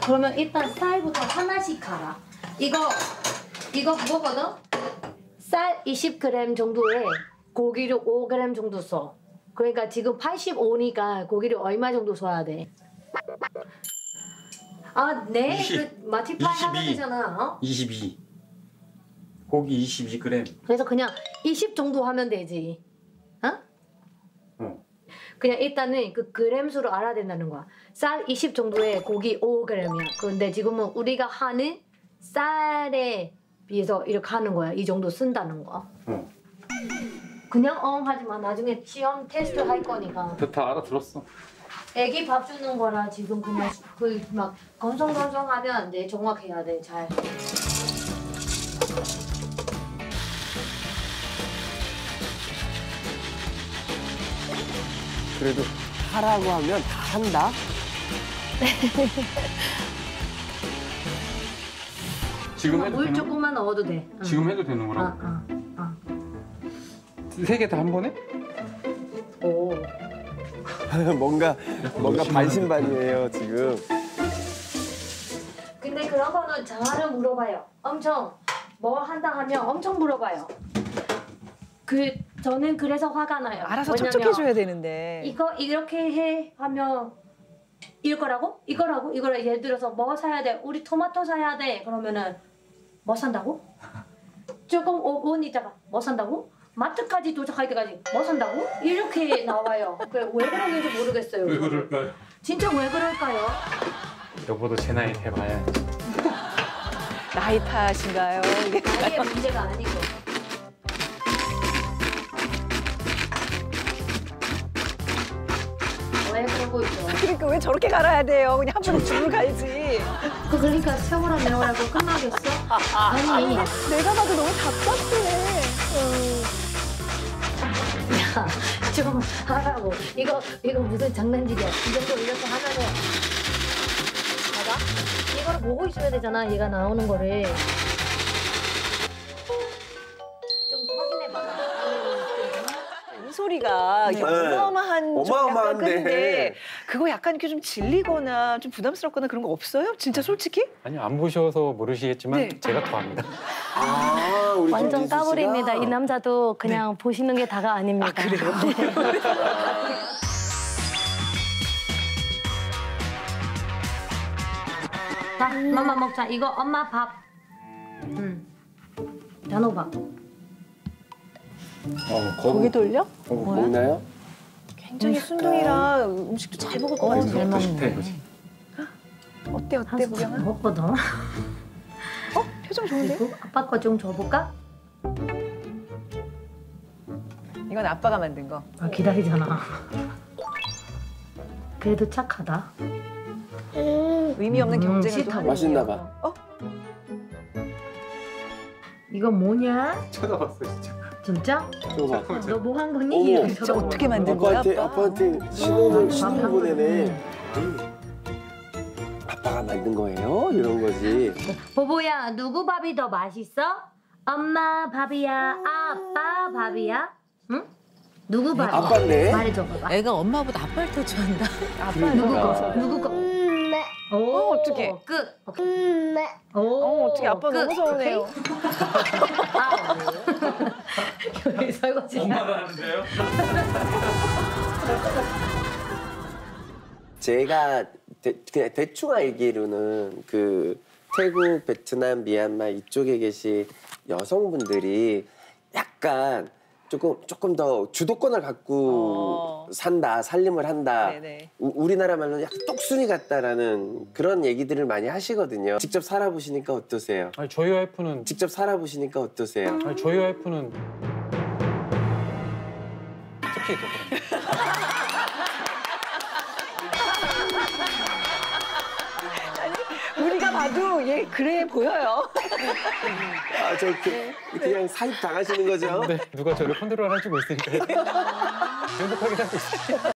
그러면 일단 쌀부터 하나씩 갈아. 이거 그거거든? 쌀 20g 정도에 고기를 5g 정도 써. 그러니까 지금 85니까 고기를 얼마 정도 써야 돼? 아, 네? 20, 그 마티파이 하면 되잖아. 어? 22. 고기 22g. 그래서 그냥 20 정도 하면 되지. 어? 그냥 일단은 그 그램 수로 알아야 된다는 거야. 쌀 20 정도에 고기 5g이야. 그런데 지금은 우리가 하는 쌀에 비해서 이렇게 하는 거야. 이 정도 쓴다는 거야. 그냥 하지 마. 나중에 시험 테스트 할 거니까. 다 알아들었어. 애기 밥 주는 거라 지금 그냥 그 막 건성건성하면 안 돼. 정확해야 돼. 잘. 그래도 하라고 하면 다 한다. 지금 해도 물 되는 조금만 넣어도 돼. 응. 지금 해도 되는 거라고? 세 개 다 한 번에? 오. 뭔가 반신반의해요 지금. 근데 그런 거는 잘 물어봐요. 엄청 뭐 한다 하면 엄청 물어봐요. 저는 그래서 화가 나요. 알아서 왜냐면 척척해줘야 되는데. 이거 이렇게 해 하면 이거라고? 이거라 예를 들어서 뭐 사야 돼? 우리 토마토 사야 돼. 그러면은 뭐 산다고? 조금 5분 있다가 뭐 산다고? 마트까지 도착할 때까지 뭐 산다고? 이렇게 나와요. 왜 그런지 모르겠어요. 왜 그럴까요? 진짜 왜 그럴까요? 여보도 제 나이 해봐야지. 나이 탓인가요? 이게? 아예 문제가 아니고. 왜 그러고 있죠? 그러니까 왜 저렇게 갈아야 돼요? 그냥 한 번에 줄을 갈지. 그러니까 세월아 매워라고 끝나겠어? 아니 내가 봐도 너무 답답해. 야, 좀 하라고. 이거 무슨 장난질이야. 이 정도 이렇게 하면은 봐봐. 이걸 보고 있어야 되잖아. 얘가 나오는 거를. 좀 확인해봐. 이 소리가 네. 어마어마한 어마어마한데. 큰데 그거 약간 이렇게 좀 질리거나 좀 부담스럽거나 그런 거 없어요? 진짜 솔직히? 아니요, 안 보셔서 모르시겠지만 네. 제가 더 압니다. 우리 완전 김지수 씨가? 까불입니다. 이 남자도 그냥 보시는 게 다가 아닙니다. 그래요? 자, 맘마 먹자. 이거 엄마 밥. 단호 밥. 고기 돌려? 먹나요? 굉장히 순둥이라 음식도 잘 먹을 것 같은데. 잘 먹네. 이거지. 어때 구경아? 먹거든. 표정 좋은데? 그리고 아빠 거 좀 줘볼까? 이건 아빠가 만든 거. 기다리잖아. 그래도 착하다. 의미 없는 경쟁을 또 싫다고. 하는 맛있나 거예요. 봐. 이거 뭐냐? 쳐다봤어 진짜. 진짜? 이거 봐. 너 뭐 한 거니? 어머. 이렇게 진짜 쳐다봐. 어떻게 만든 거야, 아빠? 아빠한테 신호를 보내네. 아빠가 만든 거예요? 이런 거지. 보보야, 누구 밥이 더 맛있어? 엄마 밥이야? 아빠 밥이야? 응? 누구 밥이야? 아빠네. 말해줘봐봐. 애가 엄마보다 아빠를 더 좋아한다. 아빠 누구 누구 거? 누구 거? 오, 어떡해. 끝. 오, 어떻게 아빠 끝. 너무 서운해요. 오케이? 여기 설거지. 엄마도 하는데요? 제가 그냥 대충 알기로는 그 태국, 베트남, 미얀마 이쪽에 계신 여성분들이 약간 조금 더 주도권을 갖고 산다, 살림을 한다. 네네. 우리나라 말로는 약간 똑순이 같다라는 그런 얘기들을 많이 하시거든요. 직접 살아보시니까 어떠세요? 아니 저희 와이프는 특히 더 그래요. 우리가 봐도 얘 그래 보여요. 그냥 사입 당하시는 거죠? 네, 누가 저를 컨트롤 해주고 있으니까 행복하게 살고 있어요.